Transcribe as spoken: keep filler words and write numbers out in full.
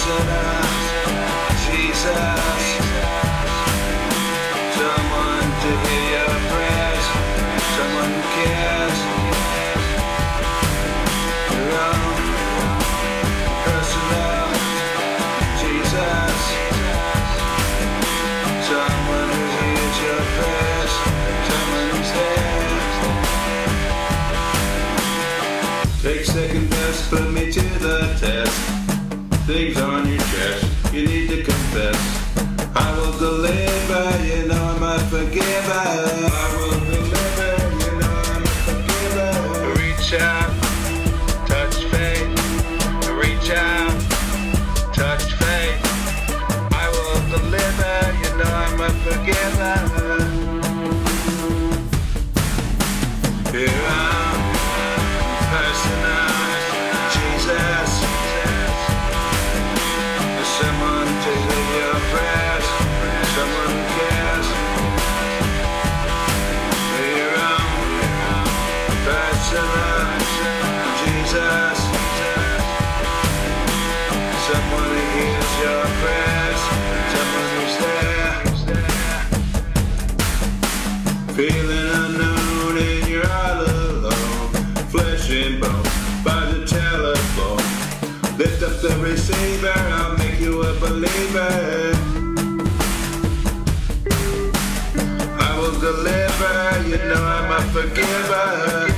personal Jesus, someone to hear your prayers, someone who cares. Your own personal Jesus, someone who hears your prayers, someone who's there. Take second best, put me to the test. Things on your chest, you need to confess. I will deliver, you know I'm a forgiver. I will deliver, you know I'm a forgiver. Reach out, touch faith. Reach out, touch faith. I will deliver, you know I'm a forgiver. Here I'm personal Jesus, someone to hear your prayers, someone who cares. Your own personal Jesus, someone who hears your prayers, someone who's there. Feeling unknown and you're all alone, flesh and bone by the telephone. Lift up the receiver, I'll make you a believer. I will deliver, you know I'm a forgiver.